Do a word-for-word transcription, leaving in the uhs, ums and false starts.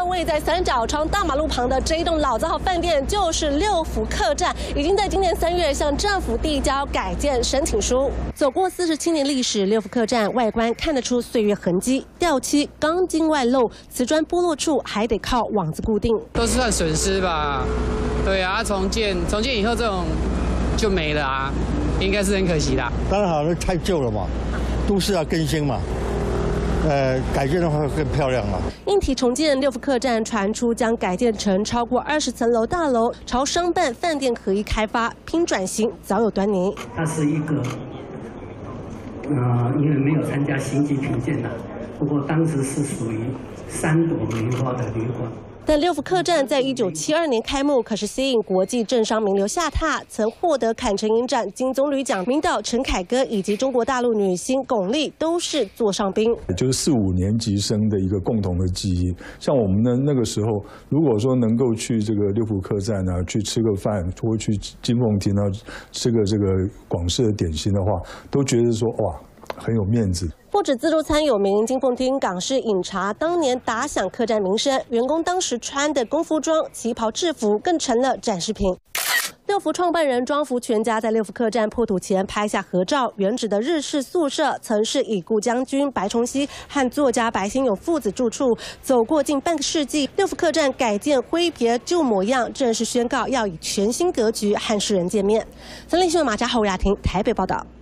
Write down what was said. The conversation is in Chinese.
位在三角窗大马路旁的这一栋老字号饭店，就是六福客栈，已经在今年三月向政府递交改建申请书。走过四十七年历史，六福客栈外观看得出岁月痕迹，掉漆、钢筋外露、瓷砖剥落处还得靠网子固定， 都是算损失吧？对啊，重建重建以后这种就没了啊，应该是很可惜的。 当然好，那太旧了嘛，都市要更新嘛。 呃，改建的话会更漂亮嘛。 硬体重建，六福客栈传出将改建成超过二十层楼大楼，朝商办饭店合一开发，拼转型早有端倪。 它是一个，呃，因为没有参加星级评鉴的，不过当时是属于三朵梅花的旅馆。 但六福客栈在一九七二年开幕，可是吸引国际政商名流下榻，曾获得坎城影展金棕榈奖名导陈凯歌以及中国大陆女星巩俐都是座上宾。 就是四五年级生的一个共同的记忆。像我们呢那个时候，如果说能够去这个六福客栈啊，去吃个饭，或去金凤亭啊吃个这个广式的点心的话，都觉得说哇很有面子。 不止自助餐有名，金凤厅港式饮茶当年打响客栈名声，员工当时穿的工服装、旗袍制服更成了展示品。六福创办人庄福全家在六福客栈破土前拍下合照，原址的日式宿舍曾是已故将军白崇禧和作家白先勇父子住处。走过近半个世纪，六福客栈改建挥别旧模样，正式宣告要以全新格局和世人见面。三立新闻马家侯雅婷台北报道。